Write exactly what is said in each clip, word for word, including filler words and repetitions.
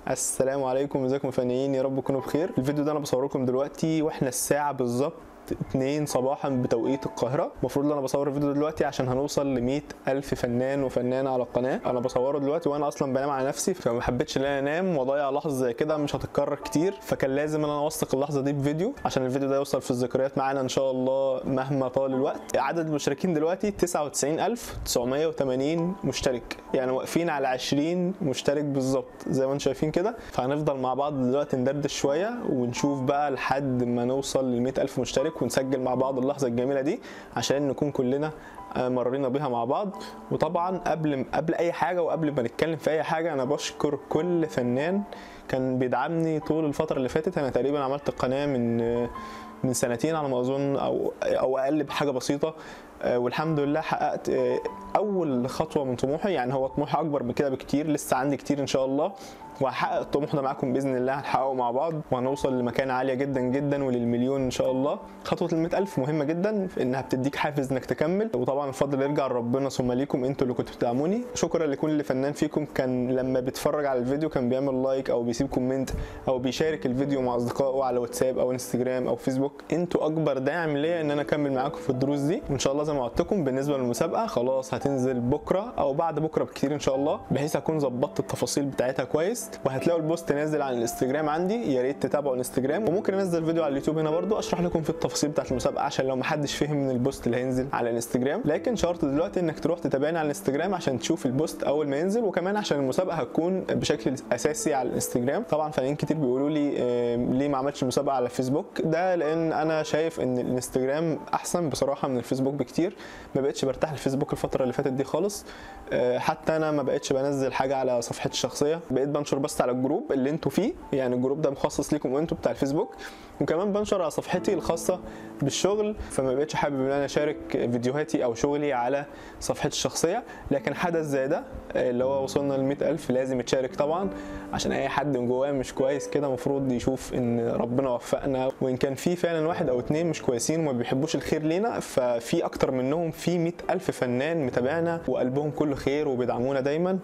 السلام عليكم، ازيكم يا فنانين؟ يا رب تكونوا بخير. الفيديو ده انا بصور لكم دلوقتي واحنا الساعه بالظبط اتنين صباحا بتوقيت القاهره. المفروض ان انا بصور الفيديو دلوقتي عشان هنوصل ل مية الف فنان وفنانه على القناه. انا بصوره دلوقتي وانا اصلا بنام على نفسي، فما حبيتش ان انا انام واضيع لحظه زي كده مش هتتكرر كتير، فكان لازم ان انا اوثق اللحظه دي بفيديو عشان الفيديو ده يوصل في الذكريات معانا ان شاء الله مهما طال الوقت. عدد المشتركين دلوقتي تسعة وتسعين الف وتسعمية وتمانين مشترك، يعني واقفين على عشرين مشترك بالظبط زي ما انتم شايفين كده. فهنفضل مع بعض دلوقتي ندردش شويه ونشوف بقى لحد ما نوصل ل مية الف مشترك ونسجل مع بعض اللحظه الجميله دي عشان نكون كلنا مرينا بيها مع بعض. وطبعا قبل قبل اي حاجه وقبل ما نتكلم في اي حاجه، انا بشكر كل فنان كان بيدعمني طول الفتره اللي فاتت. انا تقريبا عملت القناه من من سنتين على ما اظن، او او اقل بحاجه بسيطه، والحمد لله حققت اول خطوه من طموحي. يعني هو طموحي اكبر من كده بكتير، لسه عندي كتير ان شاء الله، وهحقق الطموح ده معاكم باذن الله. هنحققه مع بعض وهنوصل لمكان عاليه جدا جدا وللمليون ان شاء الله. خطوه ال مية الف مهمه جدا في انها بتديك حافز انك تكمل، وطبعا الفضل يرجع لربنا ثم ليكم انتوا اللي كنتوا بتدعموني. شكرا لكل فنان فيكم كان لما بيتفرج على الفيديو كان بيعمل لايك او بيسيب كومنت او بيشارك الفيديو مع اصدقائه على واتساب او انستجرام او فيسبوك. انتوا اكبر داعم ليا ان انا اكمل معاكم في الدروس دي. وان شاء الله زي ما وعدتكم بالنسبه للمسابقه خلاص هتنزل بكره او بعد بكره بكتير ان شاء الله، بحيث اكون ظبطت التفاصيل بتاعتها كويس. وهتلاقوا البوست نازل على الانستجرام عندي، يا ريت تتابعوا الانستجرام. وممكن انزل فيديو على اليوتيوب هنا برضو اشرح لكم في التفاصيل بتاعت المسابقه عشان لو ما حدش فهم من البوست اللي هينزل على الانستجرام. لكن شرط دلوقتي انك تروح تتابعني على الانستجرام عشان تشوف البوست اول ما ينزل، وكمان عشان المسابقه هتكون بشكل اساسي على الانستجرام. طبعا فنانين كتير بيقولوا لي آه ليه ما عملتش المسابقه على الفيسبوك؟ ده لان انا شايف ان الانستجرام احسن بصراحه من الفيسبوك بكتير. ما بقتش برتاح الفيسبوك الفتره اللي فاتت دي خالص. آه حتى انا ما بقتش بنزل حاجه على صفحتي الشخصيه، بقيت بنشر بس على الجروب اللي انتوا فيه، يعني الجروب ده مخصص ليكم انتوا بتاع الفيسبوك، وكمان بنشر على صفحتي الخاصه بالشغل. فما بقتش حابب ان انا اشارك فيديوهاتي او شغلي على صفحتي الشخصيه. لكن حدث زي ده اللي هو وصلنا ل مية الف لازم يتشارك طبعا، عشان اي حد من جواه مش كويس كده المفروض يشوف ان ربنا وفقنا. وان كان في فعلا واحد او اتنين مش كويسين وما بيحبوش الخير لينا، ففي اكتر منهم في مية الف فنان متابعنا وقلبهم كله خير وبيدعمونا دايما،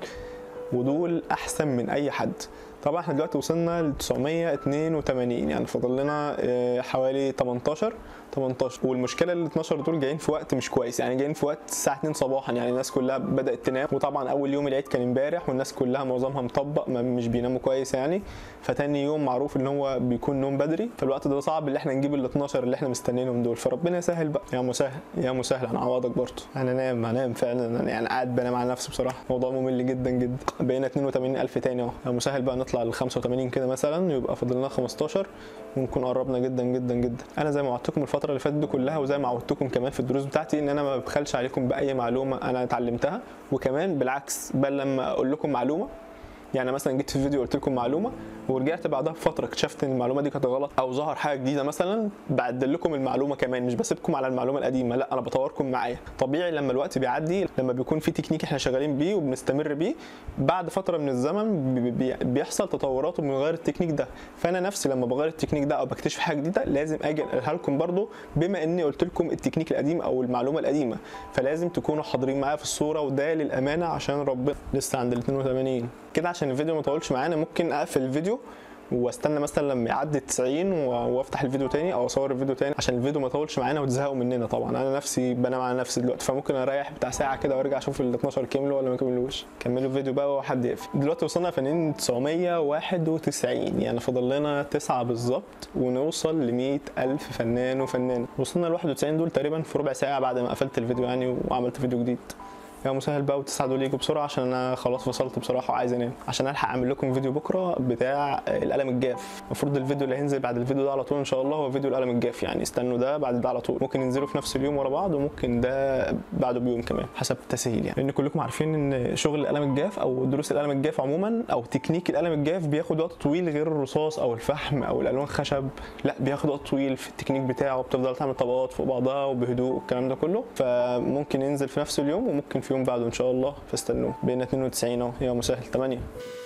ودول احسن من اي حد. طبعا احنا دلوقتي وصلنا ل تسعمية اتنين وتمانين، يعني فاضل لنا حوالي تمنتاشر تمنتاشر. والمشكله ال اتناشر دول جايين في وقت مش كويس، يعني جايين في وقت الساعه اتنين صباحا، يعني الناس كلها بدات تنام. وطبعا اول يوم العيد كان امبارح والناس كلها معظمها مطبق مش بيناموا كويس يعني. فتاني يوم معروف ان هو بيكون نوم بدري، فالوقت ده صعب اللي احنا نجيب ال اتناشر اللي احنا مستنيينهم دول. فربنا يسهل بقى، يا مسهل يا مسهل. هنعوضك برضه. انا نام هنام فعلا، انا يعني قاعد بنام على نفسي بصراحه، موضوع ممل جدا جدا. بقينا اتنين وتمانين الف تاني اهو، يا مسهل بقى نطلع ل خمسة وتمانين كده مثلا، يبقى فاضل لنا خمستاشر ونكون قربنا جدا جدا جدا. انا زي ما وعدتكم الفتره اللي فاتت دي كلها، وزي ما عودتكم كمان في الدروس بتاعتي، ان انا ما ببخلش عليكم باي معلومه انا اتعلمتها. وكمان بالعكس، بل لما اقول لكم معلومه، يعني مثلا جيت في فيديو قلت لكم معلومه ورجعت بعدها بفتره اكتشفت ان المعلومه دي كانت غلط او ظهر حاجه جديده مثلا، بعدل لكم المعلومه كمان، مش بسيبكم على المعلومه القديمه، لا انا بطوركم معايا. طبيعي لما الوقت بيعدي، لما بيكون في تكنيك احنا شغالين بيه وبنستمر بيه، بعد فتره من الزمن بيحصل تطورات وبنغير التكنيك ده. فانا نفسي لما بغير التكنيك ده او بكتشف حاجه جديده لازم اجي اقولها لكم برده، بما اني قلت لكم التكنيك القديم او المعلومه القديمه، فلازم تكونوا حاضرين معايا في الصوره، وده للامانه عشان ربنا. لسه عند ال اتنين وتمانين كده. عشان الفيديو ما يطولش معانا ممكن اقفل الفيديو واستنى مثلا لما يعدي تسعين وافتح الفيديو تاني او اصور الفيديو تاني عشان الفيديو ما يطولش معانا وتزهقوا مننا. طبعا انا نفسي بنام على نفسي دلوقتي، فممكن اريح بتاع ساعه كده وارجع اشوف ال اتناشر كملوا ولا ما كملوش. كملوا الفيديو بقى وحد يقفل. دلوقتي وصلنا فنانين تسعمية واحد وتسعين، يعني فاضل لنا تسعة بالظبط ونوصل ل مية الف فنان وفنانه. وصلنا ل واحد وتسعين دول تقريبا في ربع ساعه بعد ما قفلت الفيديو يعني وعملت فيديو جديد. يا مسهل بقى، وتسعة دول يجوا بسرعه عشان انا خلاص وصلت بصراحه وعايز انام، عشان الحق اعمل لكم فيديو بكره بتاع القلم الجاف. المفروض الفيديو اللي هينزل بعد الفيديو ده على طول ان شاء الله هو فيديو القلم الجاف، يعني استنوا ده بعد ده على طول. ممكن ينزلوا في نفس اليوم ورا بعض، وممكن ده بعده بيوم كمان حسب التسهيل، يعني لان كلكم عارفين ان شغل القلم الجاف او دروس القلم الجاف عموما او تكنيك القلم الجاف بياخد وقت طويل، غير الرصاص او الفحم او الالوان خشب، لا بياخد وقت طويل في التكنيك بتاعه، بتفضل تعمل طبقات فوق بعضها وبهدوء والكلام ده كله. فممكن ينزل في نفس اليوم وممكن في يوم بعده ان شاء الله، فاستنوه. بقينا اتنين وتسعين اهو، يا مسهل. تمانية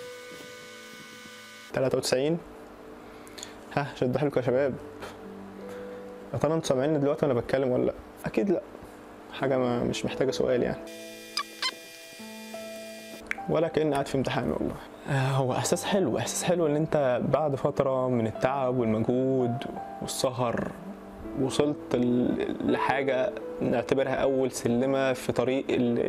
تلاتة وتسعين. ها شد حيلكم يا شباب. يا ترى انتوا سامعيني دلوقتي وانا بتكلم ولا لا؟ اكيد لا، حاجه ما مش محتاجه سؤال يعني، ولا كأني قاعد في امتحان والله. هو احساس حلو، احساس حلو ان انت بعد فتره من التعب والمجهود والسهر وصلت لحاجه نعتبرها اول سلمه في طريق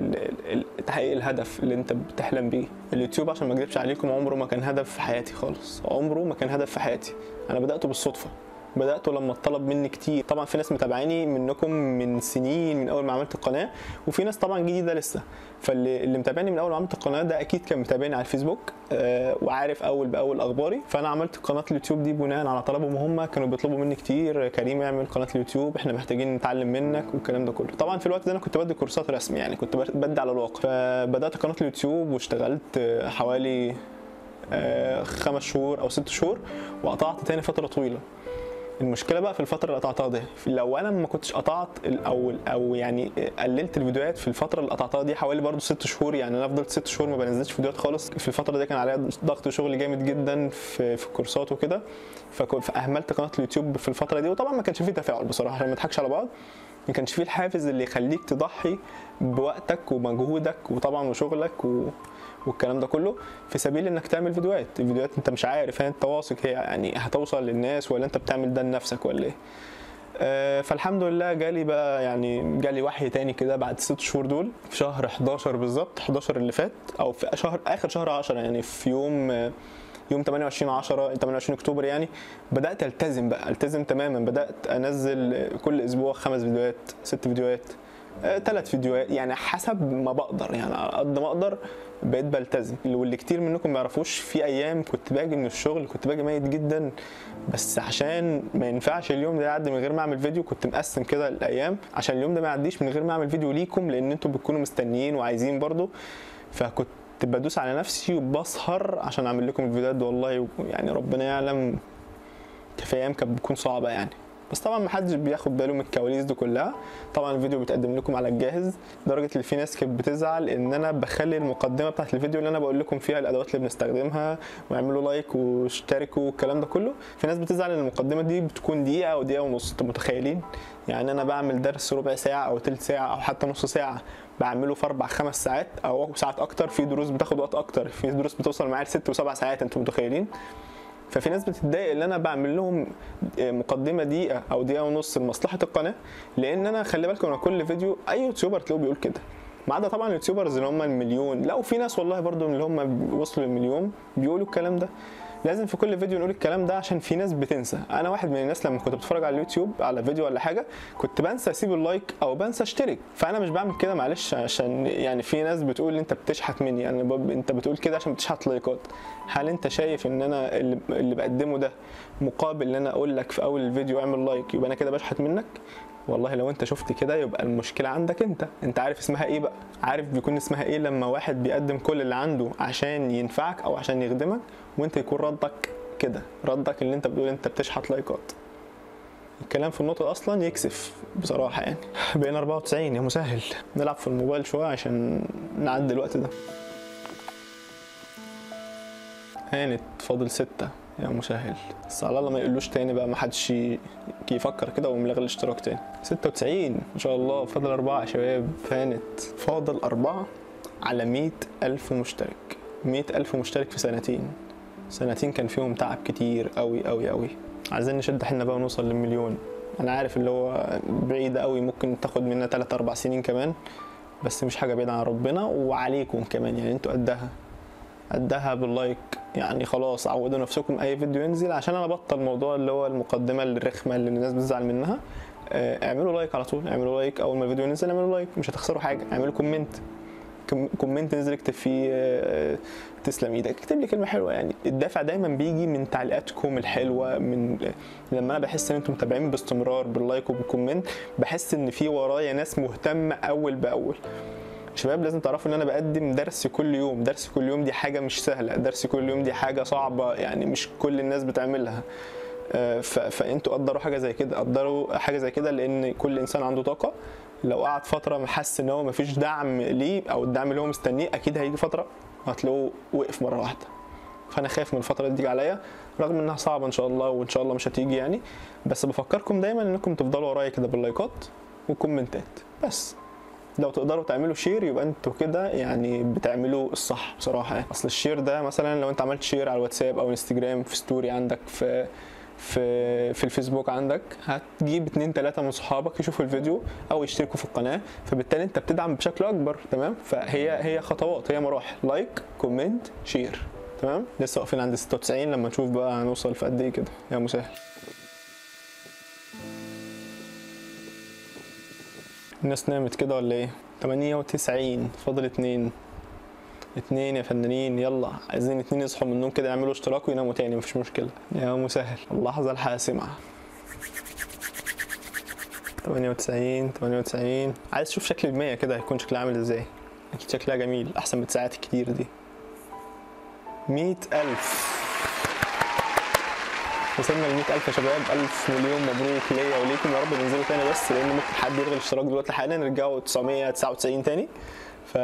تحقيق الهدف اللي انت بتحلم بيه. اليوتيوب عشان ما اكذبش عليكم عمره ما كان هدف في حياتي خالص، عمره ما كان هدف في حياتي. انا بداته بالصدفه، بدأته لما اتطلب مني كتير. طبعا في ناس متابعاني منكم من سنين من اول ما عملت القناه، وفي ناس طبعا جديده لسه. فاللي اللي متابعني من اول ما عملت القناه ده اكيد كان متابعني على الفيسبوك آه وعارف اول باول اخباري. فانا عملت قناه اليوتيوب دي بناء على طلبهم هم، كانوا بيطلبوا مني كتير كريم اعمل قناه اليوتيوب، احنا محتاجين نتعلم منك والكلام ده كله. طبعا في الوقت ده انا كنت بدي كورسات رسم، يعني كنت بدي على الواقع. فبدات قناه اليوتيوب واشتغلت حوالي آه خمس شهور او ست شهور، وقطعت تاني فتره طويله. المشكله بقى في الفتره اللي قطعتها دي، لو انا ما كنتش قطعت الاول او يعني قللت الفيديوهات في الفتره اللي قطعتها دي حوالي برضو ست شهور، يعني انا فضلت ست شهور ما بنزلش فيديوهات خالص. في الفتره دي كان عليا ضغط شغل جامد جدا في في الكورسات وكده، فاهملت قناه اليوتيوب في الفتره دي. وطبعا ما كانش فيه تفاعل بصراحه عشان ما نضحكش على بعض، ما كانش فيه الحافز اللي يخليك تضحي بوقتك ومجهودك وطبعا وشغلك و والكلام ده كله في سبيل انك تعمل فيديوهات. الفيديوهات انت مش عارف انت واثق هي يعني هتوصل للناس ولا انت بتعمل ده لنفسك ولا ايه. آه فالحمد لله جالي بقى يعني جالي وحي تاني كده بعد ست شهور دول، في شهر حداشر بالظبط، حداشر اللي فات او في شهر اخر شهر عشرة، يعني في يوم يوم تمانية وعشرين عشرة تمانية وعشرين اكتوبر يعني بدات التزم بقى، التزم تماما. بدات انزل كل اسبوع خمس فيديوهات ست فيديوهات ثلاث فيديوهات، يعني حسب ما بقدر، يعني على قد ما اقدر بقيت بلتزم. واللي كتير منكم ما يعرفوش، في ايام كنت باجي من الشغل كنت باجي ميت جدا، بس عشان ما ينفعش اليوم ده يعدي من غير ما اعمل فيديو كنت مقسم كده الايام عشان اليوم ده ما يعديش من غير ما اعمل فيديو ليكم، لان انتم بتكونوا مستنيين وعايزين برضو. فكنت بدوس على نفسي وبسهر عشان اعمل لكم الفيديوهات دي والله، يعني ربنا يعلم في ايام كانت بتكون صعبه يعني. بس طبعا ما حدش بياخد باله من الكواليس دي كلها. طبعا الفيديو بيتقدم لكم على الجاهز، لدرجه ان في ناس كانت بتزعل ان انا بخلي المقدمه بتاعت الفيديو اللي انا بقول لكم فيها الادوات اللي بنستخدمها واعملوا لايك واشتركوا والكلام ده كله. في ناس بتزعل ان المقدمه دي بتكون دقيقه او دقيقه ونص. انتوا متخيلين يعني انا بعمل درس ربع ساعه او ثلث ساعه او حتى نص ساعه بعمله في اربع خمس ساعات او ساعات اكتر، في دروس بتاخد وقت اكتر، في دروس بتوصل معايا لست وسبع ساعات. انتوا متخيلين؟ ففي ناس بتتضايق ان انا بعمل لهم مقدمه دقيقه او دقيقه ونص لمصلحه القناه، لان انا خلي بالكم انا كل فيديو اي يوتيوبر تلاقوه بيقول كده، ما عدا طبعا اليوتيوبرز اللي هم المليون. لا وفي ناس والله برضو اللي هم وصلوا للمليون بيقولوا الكلام ده. لازم في كل فيديو نقول الكلام ده عشان في ناس بتنسى. انا واحد من الناس لما كنت بتفرج على اليوتيوب على فيديو ولا حاجه كنت بنسى اسيب اللايك او بنسى اشترك. فانا مش بعمل كده معلش، عشان يعني في ناس بتقول انت بتشحت مني، يعني انت بتقول كده عشان بتشحت لايكات. هل انت شايف ان انا اللي بقدمه ده مقابل ان انا اقول لك في اول الفيديو اعمل لايك يبقى انا كده بشحت منك؟ والله لو انت شفت كده يبقى المشكله عندك انت. انت عارف اسمها ايه بقى؟ عارف بيكون اسمها ايه لما واحد بيقدم كل اللي عنده عشان ينفعك او عشان يخدمك، وانت يكون ردك كده، ردك اللي انت بتقول انت بتشحت لايكات. الكلام في النقطه اصلا يكسف بصراحه يعني. بقينا اربعة وتسعين يا مسهل، نلعب في الموبايل شويه عشان نعدي الوقت ده. هانت فاضل ستة يا مسهل، بس على الله ما يقولوش تاني بقى، ما حدش يفكر كده وملغي الاشتراك تاني. ستة وتسعين ما شاء الله، فاضل أربعة يا شباب. فانت فاضل أربعة على مية ألف مشترك. مية ألف مشترك في سنتين، سنتين كان فيهم تعب كتير قوي قوي قوي. عايزين نشد حيلنا بقى ونوصل للمليون. انا عارف اللي هو بعيدة قوي، ممكن تاخد منا تلات أربع سنين كمان، بس مش حاجة بعيدة عن ربنا وعليكم كمان، يعني انتوا قدها قدها باللايك. يعني خلاص عودوا نفسكم اي فيديو ينزل، عشان انا بطل موضوع اللي هو المقدمه الرخمه اللي الناس بتزعل منها. اعملوا لايك على طول، اعملوا لايك اول ما الفيديو ينزل، اعملوا لايك مش هتخسروا حاجه. اعملوا كومنت، كومنت نزل اكتب فيه تسلم ايدك، اكتب لي كلمه حلوه. يعني الدافع دايما بيجي من تعليقاتكم الحلوه، من لما انا بحس ان انتم متابعين باستمرار باللايك وبالكومنت، بحس ان في ورايا ناس مهتمه اول باول. شباب لازم تعرفوا ان انا بقدم درس كل يوم، درس كل يوم دي حاجه مش سهله، درس كل يوم دي حاجه صعبه، يعني مش كل الناس بتعملها. فانتوا قدروا حاجه زي كده، قدروا حاجه زي كده، لان كل انسان عنده طاقه. لو قعد فتره محس ان هو مفيش دعم ليه او الدعم اللي هو مستنيه، اكيد هيجي فتره هتلاقوه وقف مره واحده. فانا خايف من الفتره دي تيجي عليا، رغم انها صعبه ان شاء الله، وان شاء الله مش هتيجي يعني. بس بفكركم دايما انكم تفضلوا ورايا كده باللايكات والكومنتات بس. لو تقدروا تعملوا شير يبقى انتوا كده يعني بتعملوا الصح بصراحه يعني. اصل الشير ده مثلا لو انت عملت شير على الواتساب او انستجرام في ستوري عندك في في في الفيسبوك عندك، هتجيب اتنين تلاته من صحابك يشوفوا الفيديو او يشتركوا في القناه، فبالتالي انت بتدعم بشكل اكبر. تمام، فهي هي خطوات، هي مراحل، لايك كومنت شير. تمام، لسه واقفين عند ستة وتسعين، لما نشوف بقى هنوصل في قد ايه كده. يا مسهل. الناس نامت كده ولا ايه؟ تمانية وتسعين، فاضل اتنين اتنين يا فنانين، يلا عايزين اتنين يصحوا من النوم كده يعملوا اشتراك ويناموا تاني، مفيش مشكلة. يا مسهل، اللحظة الحاسمة. تمانية وتسعين تمانية وتسعين. عايز اشوف شكل المية كده هيكون شكلها عامل ازاي. اكيد شكلها جميل، احسن من الساعات الكتير دي. مية الف، وصلنا ل مية الف يا شباب. الف مليون مبروك ليا وليكم، يا رب ننزلوا تاني بس لان ممكن حد يلغي الاشتراك دلوقتي حالا نرجعوا تسعمية تسعة وتسعين تاني. ف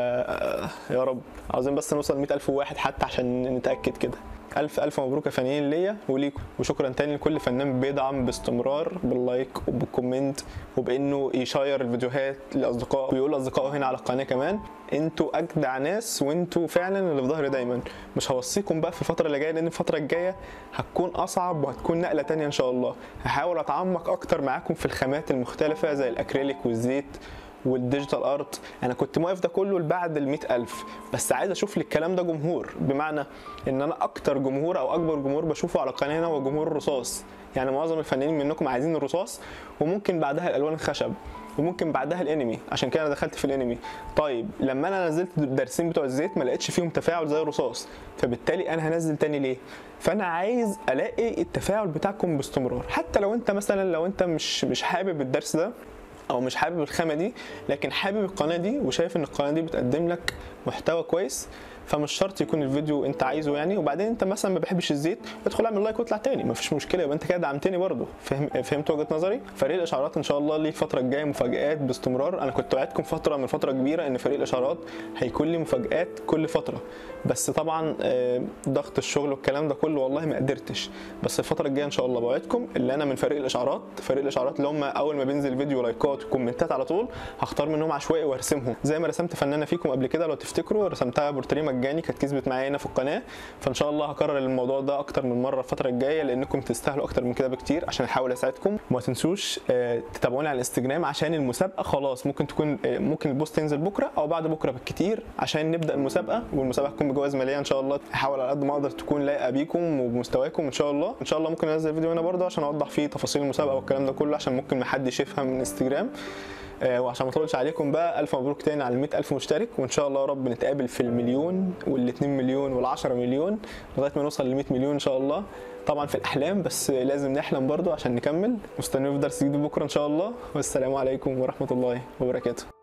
يا رب عاوزين بس نوصل مية الف وواحد حتى عشان نتاكد كده. الف الف مبروك يا فنانين ليا وليكم، وشكرا تاني لكل فنان بيدعم باستمرار باللايك وبالكومنت وبانه يشير الفيديوهات لاصدقائه ويقول لاصدقائه هنا على القناه كمان. انتوا اجدع ناس وانتوا فعلا اللي في ظهري دايما. مش هوصيكم بقى في الفتره اللي جايه لان الفتره الجايه هتكون اصعب وهتكون نقله تانيه ان شاء الله. هحاول اتعمق اكتر معاكم في الخامات المختلفه زي الاكريليك والزيت والديجيتال ارت. انا كنت موقف ده كله لبعد ال مية الف، بس عايز اشوف للكلام ده جمهور، بمعنى ان انا اكتر جمهور او اكبر جمهور بشوفه على القناه هنا هو جمهور الرصاص. يعني معظم الفنانين منكم عايزين الرصاص، وممكن بعدها الالوان الخشب، وممكن بعدها الانمي، عشان كده انا دخلت في الانمي. طيب لما انا نزلت الدرسين بتوع الزيت ما لقيتش فيهم تفاعل زي الرصاص، فبالتالي انا هنزل تاني ليه؟ فانا عايز الاقي التفاعل بتاعكم باستمرار. حتى لو انت مثلا لو انت مش مش حابب الدرس ده او مش حابب الخامه دي، لكن حابب القناه دي وشايف ان القناه دي بتقدم لك محتوى كويس، فمش شرط يكون الفيديو انت عايزه يعني. وبعدين انت مثلا ما بحبش الزيت، ادخل اعمل لايك واطلع تاني، مفيش مشكله، يبقى انت كده دعمتني برده. فهم فهمت وجهه نظري؟ فريق الاشعارات ان شاء الله ليه الفتره الجايه مفاجآت باستمرار. انا كنت وعدتكم فتره من فتره كبيره ان فريق الاشعارات هيكون لي مفاجآت كل فتره، بس طبعا ضغط الشغل والكلام ده كله والله ما قدرتش. بس الفتره الجايه ان شاء الله بوعدكم اللي انا من فريق الاشعارات. فريق الاشعارات اللي هم اول ما بينزل فيديو لايكات وكومنتات على طول هختار منهم عشوائي وارسمهم زي ما رسمت فنانه فيكم قبل كده لو تفتكروا، رسمتها بورتريه مجاني كانت كسبت معايا هنا في القناه. فان شاء الله هكرر الموضوع ده اكتر من مره الفتره الجايه لانكم تستاهلوا اكتر من كده بكتير عشان احاول اساعدكم. وما تنسوش تتابعوني على الانستجرام عشان المسابقه خلاص ممكن تكون ممكن البوست ينزل بكره او بعد بكره بالكتير عشان نبدا المسابقه. والمسابقه تكون بجوائز ماليه ان شاء الله، احاول على قد ما اقدر تكون لايقه بيكم وبمستواكم ان شاء الله. ان شاء الله ممكن انزل فيديو هنا برده عشان اوضح فيه تفاصيل المسابقه والكلام ده كله عشان ممكن ما حدش يفهم من انستجرام. آه وعشان ما اطولش عليكم بقى، الف مبروك تاني على مية الف مشترك، وان شاء الله يا رب نتقابل في المليون والاتنين مليون والعشرة مليون لغايه ما نوصل ل مية مليون ان شاء الله. طبعا في الاحلام بس لازم نحلم برضو عشان نكمل. مستنيين في درس جديد بكره ان شاء الله، والسلام عليكم ورحمه الله وبركاته.